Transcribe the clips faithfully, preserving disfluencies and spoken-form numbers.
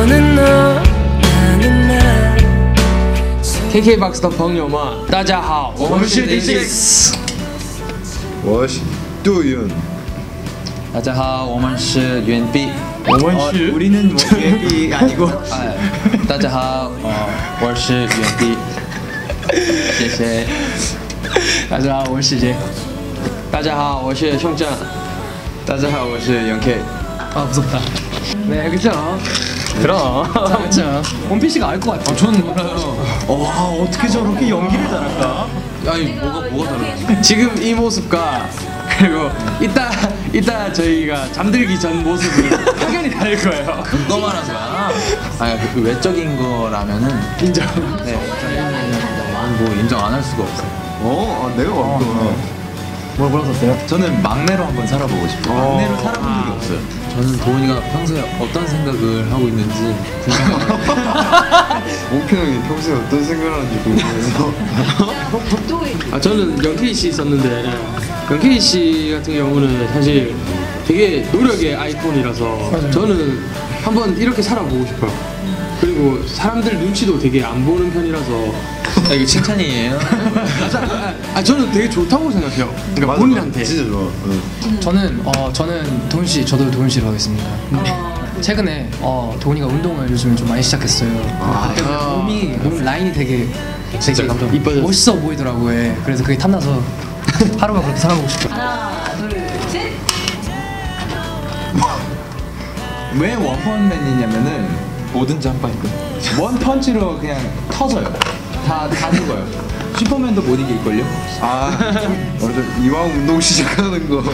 너는 너 나는 나 케이케이박스的朋友们大家好我们是 D six 我是杜云大家好我们是袁碧我们是 어, 우리는 뭐袁碧아니고 아, 大家好我是袁碧谢谢大家好我是杰大家好我是형장 大家好我是영케 아 무섭다 네 그쵸 그럼 그쵸 원피씨가 알 것 같아 아, 저는 몰라요 와 어떻게 저렇게 연기를 잘할까 아니 뭐가 뭐가 다르지 지금 이 모습과 그리고 이따 이따 저희가 잠들기 전 모습이 확연히 다를 거예요 그거만 한 거야 아 그 외적인 거라면은 인정 네 뭐 인정 안 할 수가 없어요 어? 아, 내가 왔구나 뭘 뭐라 썼어요? 저는 막내로 한번 살아보고 싶어요. 막내로 살아본 적이 없어요. 저는 도훈이가 평소에 어떤 생각을 하고 있는지 궁금해요. 몽표 형이 평소에 어떤 생각을 하는지 궁금해서 아 저는 영케이 씨 있었는데 영케이 씨 같은 경우는 사실 되게 노력의 아이콘이라서 맞아요. 저는 한번 이렇게 살아보고 싶어요. 그리고 사람들 눈치도 되게 안 보는 편이라서 아, 이게 칭찬이에요? 아, 아 저는 되게 좋다고 생각해요. 그러니까 맞아, 본인한테 진짜 좋아. 응. 저는 어 저는 도훈 씨 저도 도훈 씨로 하겠습니다. 최근에 어 도훈이가 운동을 요즘 좀 많이 시작했어요. 아, 그때 아. 몸이 몸 라인이 되게 진짜 되게 깜짝 이뻐졌어. 멋있어 보이더라고요. 예. 그래서 그게 탐나서 하루가 그렇게 살아보고 싶어요. 하나, 둘, 셋. 왜 원펀맨이냐면은 뭐든지 한 방이거든. 원 펀치로 그냥 터져요. 다, 다 죽어요. 슈퍼맨도 못 이길걸요? 아 맞아 이왕 운동 시작하는 거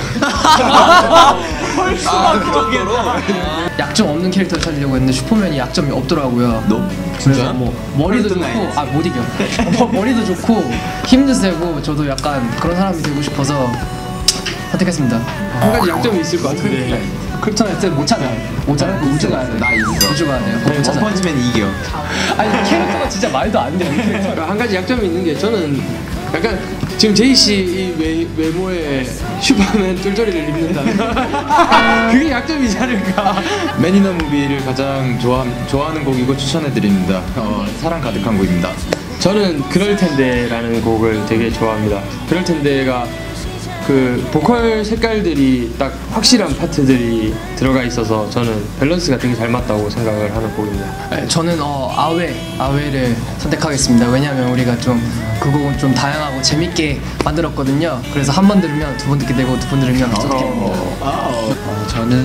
아, 그 정도로? 약점 없는 캐릭터를 찾으려고 했는데 슈퍼맨이 약점이 없더라고요. 너? 그래서 뭐 머리도 좋고 kryptonite. 아 못 이겨. 머- 머리도 좋고 힘도 세고 저도 약간 그런 사람이 되고 싶어서 선택했습니다. 한 가지 약점이 있을 것 같은데 크립토나이트 못 찾아요. 못 찾아요. 우주 가야 돼. 나 있어. 우주 가야 돼요. 못 찾아요. 원펀치맨 이겨. 아니 캐릭터가 진짜 말도 안 돼. 그러니까 한 가지 약점이 있는 게 저는 약간 지금 제이 씨 이 외, 외모에 슈퍼맨 쫄쫄이를 입는다는 그게 약점이지 않을까. 맨 인 더 무비를 가장 좋아, 좋아하는 곡이고 추천해드립니다. 어, 사랑 가득한 곡입니다. 저는 그럴 텐데라는 곡을 되게 좋아합니다. 그럴 텐데가 그 보컬 색깔들이 딱 확실한 파트들이 들어가 있어서 저는 밸런스가 되게 잘 맞다고 생각을 하는 곡입니다. 네, 저는 어 아웨 아웨를 선택하겠습니다. 왜냐하면 우리가 좀 그 곡은 좀 다양하고 재밌게 만들었거든요. 그래서 한 번 들으면 두 번 듣게 되고 두 번 들으면 또 듣게 됩니다. 어, 저는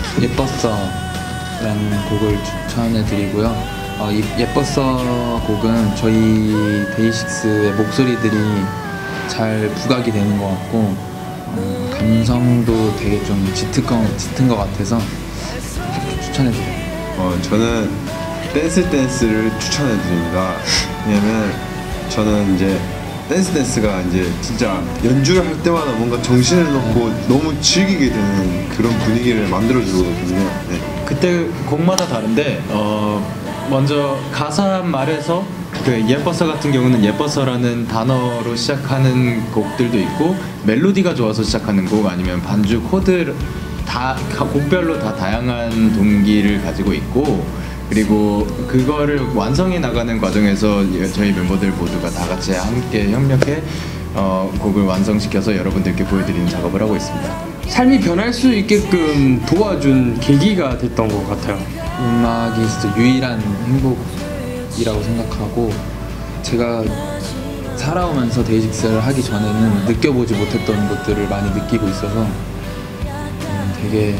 예뻤어라는 곡을 추천해드리고요. 어, 이 예뻤어 곡은 저희 데이식스의 목소리들이 잘 부각이 되는 것 같고 어, 감성도 되게 좀 짙은 것, 짙은 것 같아서 추천해드려요. 어, 저는 댄스 댄스를 추천해드립니다. 왜냐면 저는 이제 댄스 댄스가 이제 진짜 연주를 할 때마다 뭔가 정신을 놓고 너무 즐기게 되는 그런 분위기를 만들어주거든요. 네. 그때 곡마다 다른데 어 먼저 가사 말에서 그 예뻐서 같은 경우는 예뻐서라는 단어로 시작하는 곡들도 있고 멜로디가 좋아서 시작하는 곡 아니면 반주 코드 다 곡별로 다 다양한 동기를 가지고 있고 그리고 그거를 완성해 나가는 과정에서 저희 멤버들 모두가 다 같이 함께 협력해 어, 곡을 완성시켜서 여러분들께 보여드리는 작업을 하고 있습니다. 삶이 변할 수 있게끔 도와준 계기가 됐던 것 같아요. 음악이 진짜 유일한 행복이라고 생각하고 제가 살아오면서 데이식스를 하기 전에는 느껴보지 못했던 것들을 많이 느끼고 있어서 음, 되게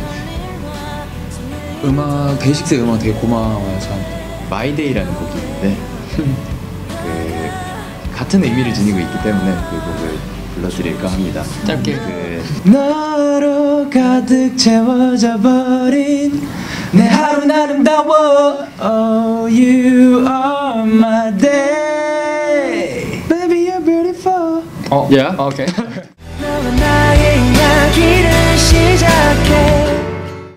음악 데이식스의 음악 되게 고마워요 저한테. 마이데이라는 곡이 있는데 그 같은 의미를 지니고 있기 때문에 그 곡을 불러드릴까 합니다. 짧게. 그 너로 가득 채워져 버린 내 하루는 아름다워. Oh, you are my day. Baby, you're beautiful. 어, yeah? 오케이. 너와 나의 이야기를 시작해